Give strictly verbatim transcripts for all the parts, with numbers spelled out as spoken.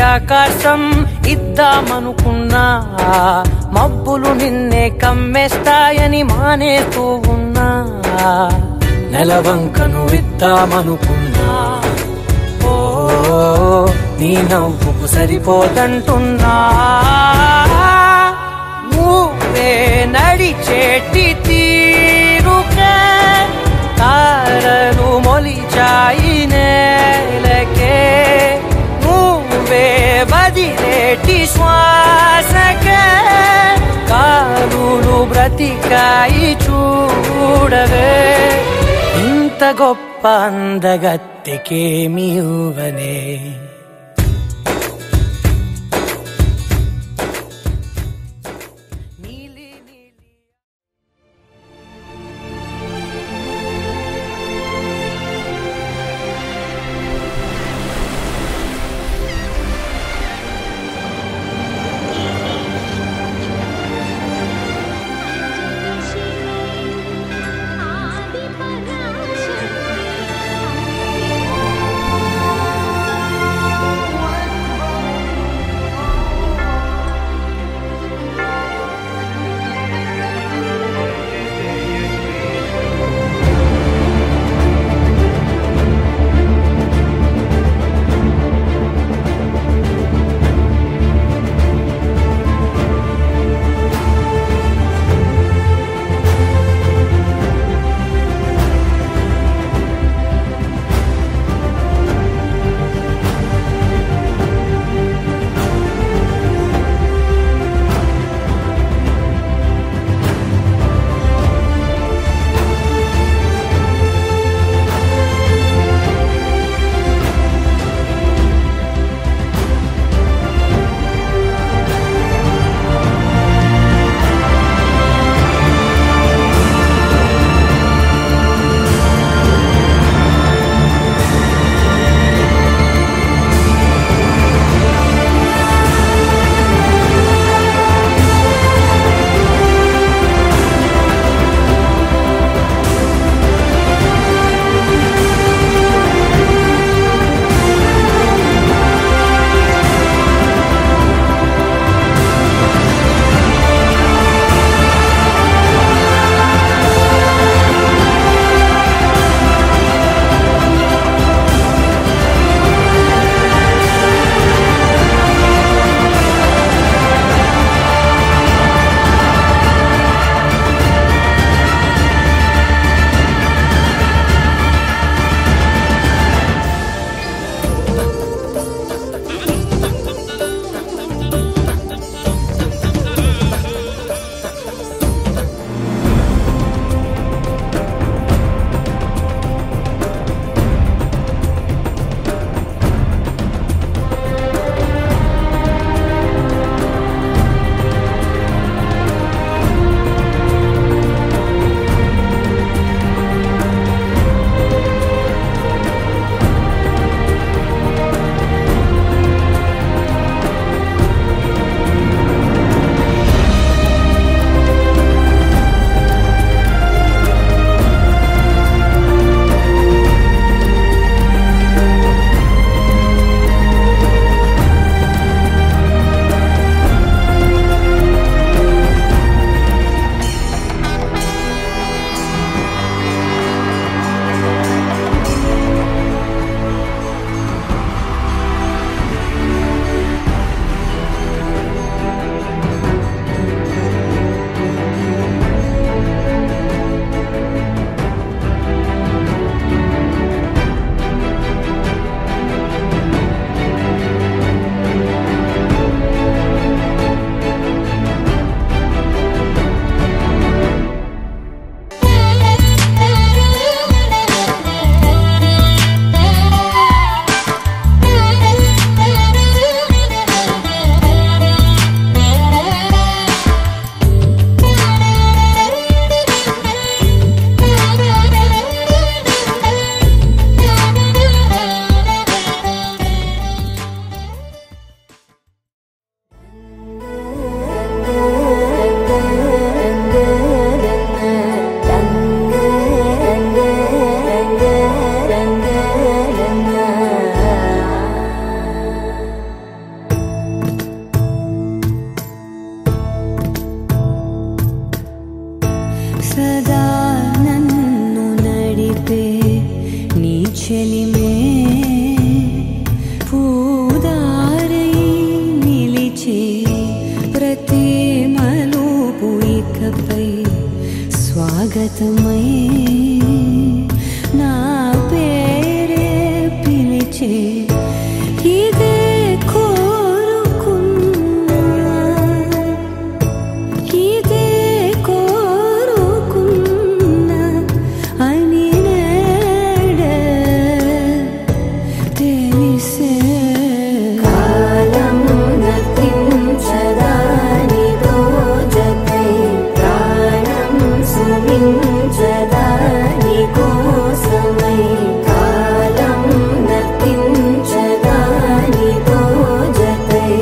ఆకాశం ఇద్దామనుకున్నా మబ్బులు నిన్నే కమ్మేస్తాయని మానేస్తూ ఉన్నా నెలవంకను ఇద్దామనుకున్నా ఓ నీ నవ్వుకు సరిపోదంటున్నా నువ్వే నడిచేటి తీరుకే తారలు మొలిచాయి నేలకే నువ్వే వదిలేటి శ్వాసకే కారులు బ్రతికాయి చూడవే ఇంత గొప్ప అందగత్తెకేమి ఇవ్వనే సదా నన్ను నడిపే నీ చెలిమే పూదారై నిలిచే ప్రతి మలుపు ఇకపై స్వాగతమై నా పేరే పిలిచే ఇదే కోరుకున్నా ఇదే కోరుకున్నా అని నేడే తెలిసే కాలం నతించదా నీతో జతై ప్రాణం సుమించదా నీ కోసమై కాలం నతించదా నీతో జతై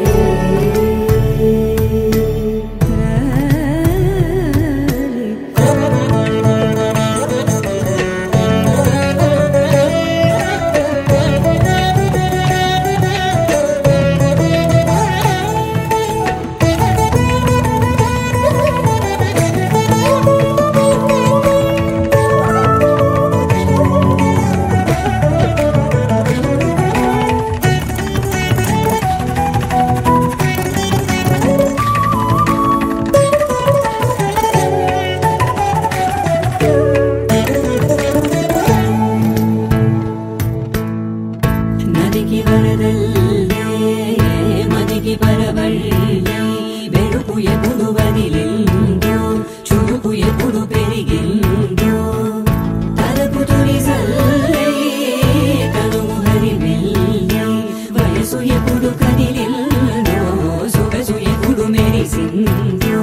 నదికి వరదల్లే మదికి పరవళ్ళే వెలుపు ఎప్పుడు వదిలిందో చురుకు ఎప్పుడు పెరిగిందో తలపు తొలి సల్లే కనుము హరివెల్లే వయసు ఎప్పుడు కదిలిందో సొగసు ఎప్పుడు మెరిసిందో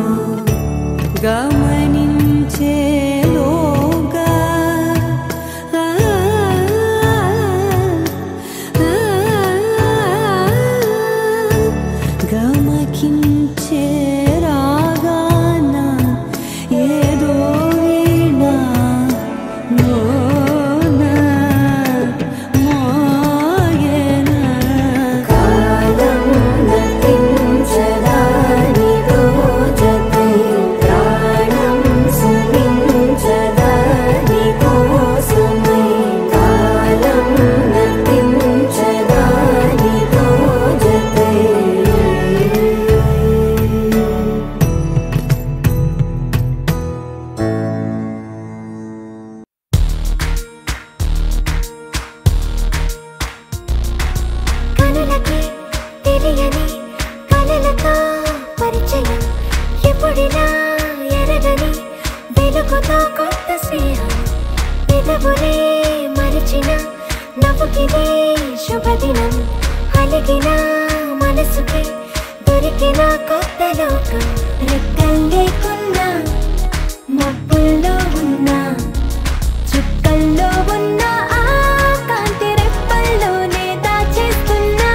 గమనించేలోగా ఆ గమకించే రాగాన ఏదో వీణా మోనా మోయేనా కాలం నతించదా నీతో జతై ప్రాణం సుమించదా నీ కోసమై కాలం నతించదా నీతో జతై కనులకి తెలియని కలలతో పరిచయం ఎప్పుడిలా ఎరగని వెలుగుతో కొత్త స్నేహం పెదవులే మరిచిన నవ్వుకిదే శుభదినం అలిగిన మనసుకి దొరికిన కొత్త లోకం రెక్కల్లేకున్నా మబ్బుల్లో ఉన్నా చుక్కల్లో ఉన్నా ఆ కాంతి రెప్పల్లోనే దాచేస్తున్నా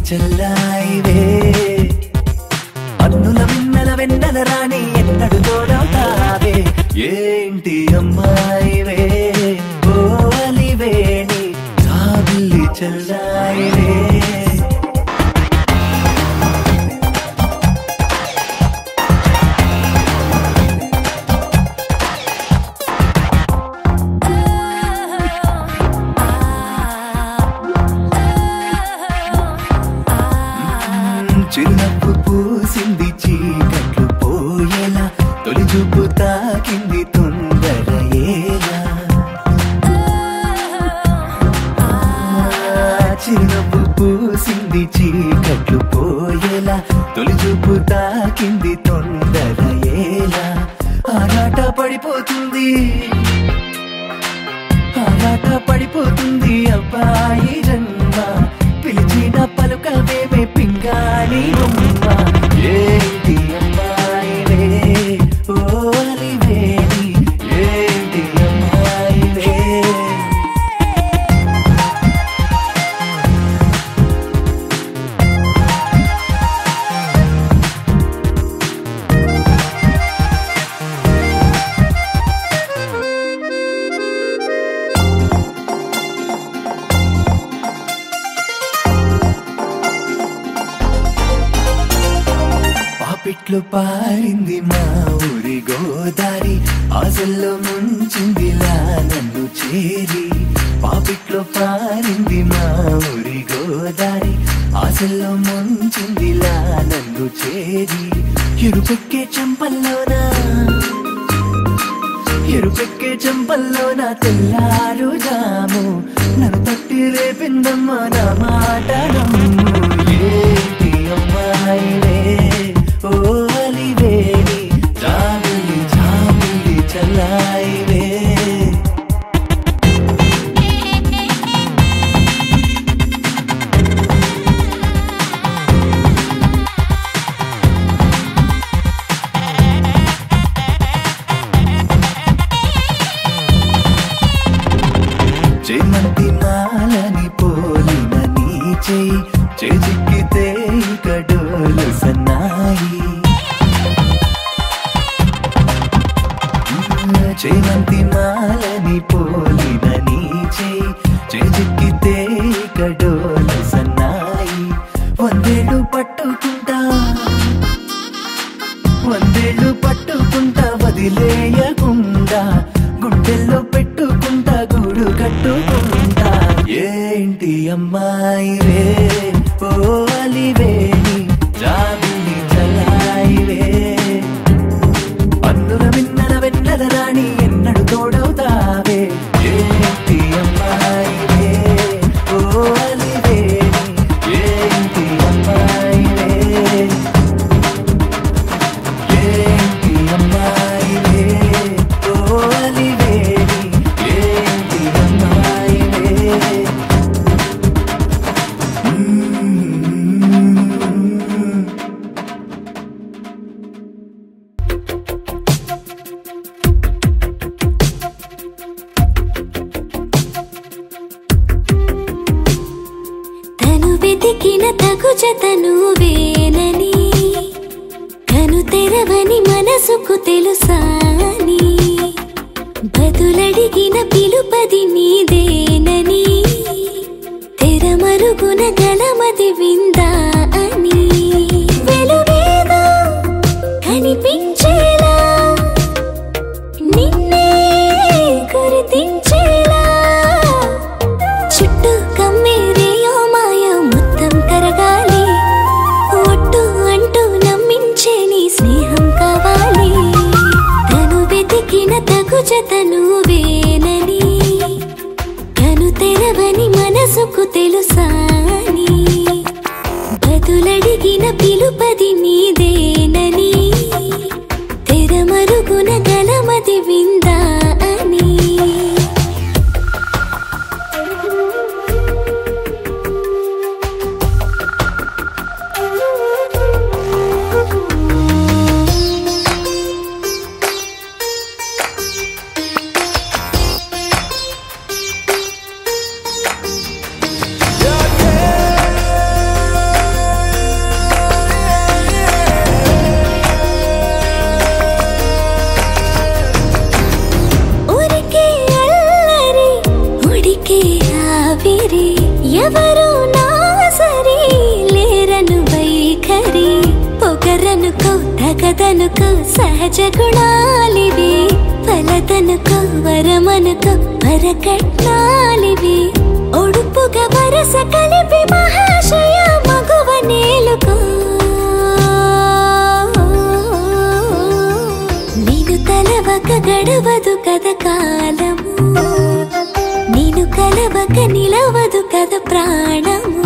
చల్లాయివే అన్నుల మిన్నల వెన్నెల రాణి ఎన్నడు తోడవుతావే ఏంటి అమ్మాయివే ఓ అలివేణి జాబిల్లి చల్లాయివే చిరునవ్వు పూసింది చీకట్లు పోయేలా తొలి చూపు తాకింది తొందర ఏలా చిరునవ్వు పూసింది చీకట్లు పోయేలా తొలి చూపు తాకింది తొందర ఏలా ఆరాట పడిపోతుంది ఆరాట పడిపోతుంది అబ్బాయి జన్మ పిలిచిన పలుకవేమే పింగాళి బొమ్మ ఏంటి అమ్మాయివే ఓ అలివేణి ఏంటి అమ్మాయివే పాపిట్లో పారింది మా ఊరి గోదారి ఆశల్లో ముంచిందిలా నన్ను చేరి పాపిట్లో పారింది మా ఊరి గోదారి ఆశల్లో ముంచిందిలా నన్ను చేరి ఎరుపెక్కే చెంపల్లోనా ఎరుపెక్కే చెంపల్లోన తెల్లారు జాము నన్ను తట్టి రేపిందమ్మ నా మాట నమ్ము ఏంటి అమ్మాయివే ఓ అలివేణి జాబిల్లి జాబిల్లి చల్లాయివే చేమంతి మాలని పోలిన నీ చేయి చేజిక్కితే కడోలు సన్నాయి చేమంతి మాలని పోలిన నీ చేయి చేజిక్కితే కడోలు సన్నాయి వందేళ్ళు పట్టుకుంటా వందేళ్ళు పట్టుకుంటా వదిలేయకుండా గుండెల్లో పెట్టుకుంటా గూడు కట్టుకుంటా ఏంటి అమ్మాయివే ఓ అలివేణి జాబిల్లి చల్లాయివే అన్నుల మిన్నల వెన్నెల రాణి ఎన్నడు తోడవుతావే ఏంటి అమ్మాయివే ఓ అలివేణి ఏంటి అమ్మాయివే ఏంటి అమ్మాయివే ఓ అలివేణి ఏంటి అమ్మాయివే తను వెతికిన తగు జతను వేనని కను తెరవని మనసుకు తెలుసాని బదులడిగిన పిలుపది నీదేనని తెరమరుగున గలమది విందా అని వెలుగేదో కనిపించేలా నిన్నే గుర్తించేలా చుట్టూ కమ్మేరేయో మాయ మొత్తం కరగాలి ఒట్టు అంటూ నమ్మించే నీ స్నేహం కావాలి తను వెతికిన తగు జతను వేనని కను తెరవని మనసుకు తెలుసాని బదులడిగిన పిలుపది నీదేనని తెరమరుగున గలమది విందా అని Yeah, yeah. ఎవరు నా సరి లేరను వైఖరి పొగరనుకో తగదనుకో సహజ గుణాలివి ఫలదనుకో వరమనుకో వరకట్నాలివి ఒడుపుగా వరస కలిపి మహాశయ మగువ నేలుకో నేను తలవక గడవదు కథ కాలము నేను కలవక నిలవదు కథ ప్రాణము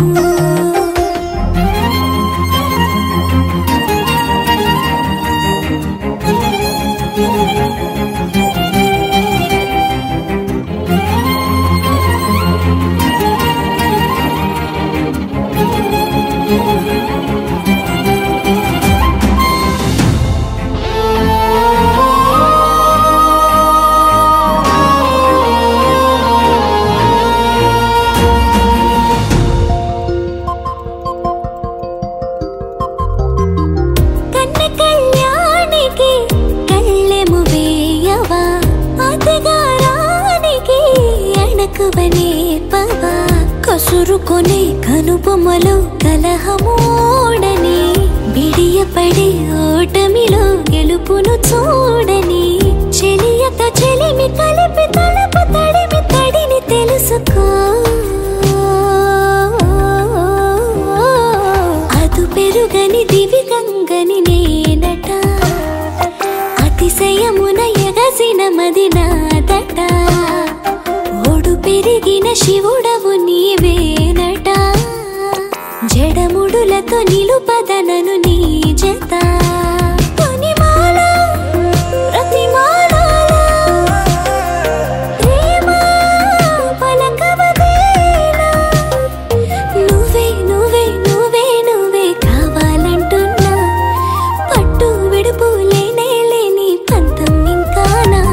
కసురుకొనే కనుబొమ్మలో కలహమూడని బిడియపడే ఓటమిలో గెలుపును చూడని చెలియత చెలిమి కలిపి తలపు తడిమి తడిని తెలుసుకో అదు పెరుగని దివి గంగని నేనట అతిశయమున ఎగసిన మది నాదట ఓడు పెరిగిన శివుడవు నీవేనట జడముడులతో నిలుపదనను నీ జత కొనిమాల ప్రతిమాల ప్రేమ పలకవదేనా నువ్వే నువ్వే నువ్వే నువ్వే కావాలంటున్నా పట్టు విడుపు లేనే లేని పంతం ఇంకానా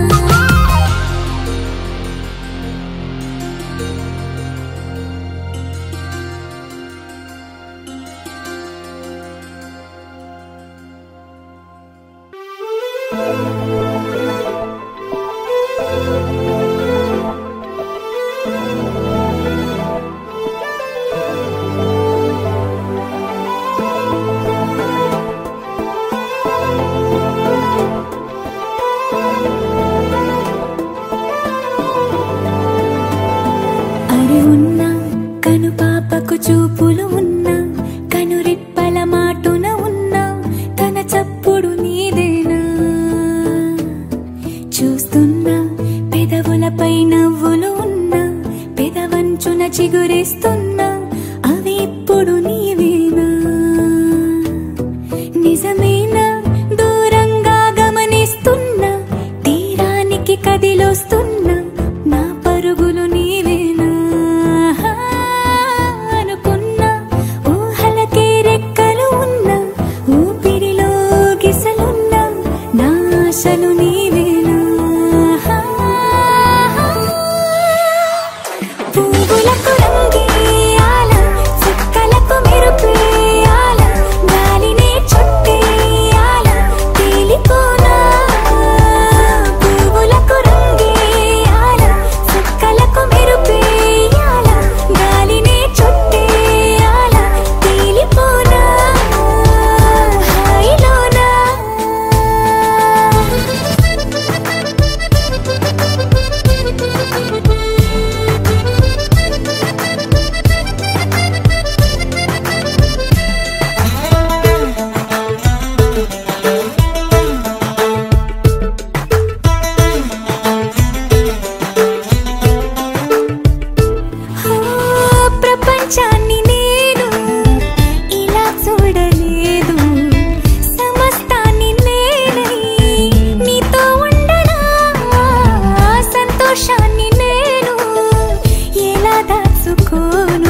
అరి ఉన్నా కను పాపకు చూపులు ఉన్నా కను రిప్పల మాటున ఉన్నా తన చప్పుడు నీదేనా చూస్తున్నా పెదవులపై నవ్వులు ఉన్నా పెదవంచున చిగురిస్తున్నా అవి ఇప్పుడు నీవేనా నిజమేనా దూరంగా గమనిస్తున్నా తీరానికి కదిలొస్తున్నా నా పరుగులు నీవేనా అనుకున్నా ఊహలకే రెక్కలు ఉన్నా ఊపిరిలో గిసలున్నా నా ఆశలు నీవేనా పువ్వులకు రంగేయాల చుక్కలకు మెరుపేయాల గాలినే చుట్టేయాల తేలిపోనా పువ్వులకు రంగేయాల చుక్కలకు మెరుపేయాల గాలినే చుట్టేయాల తేలిపోనా హాయిలోనా ప్రపంచాన్ని నేను ఇలా చూడలేదు సమస్తాన్ని నేనై నీతో ఉండనా సంతోషాన్ని నేను ఎలా దాచుకోను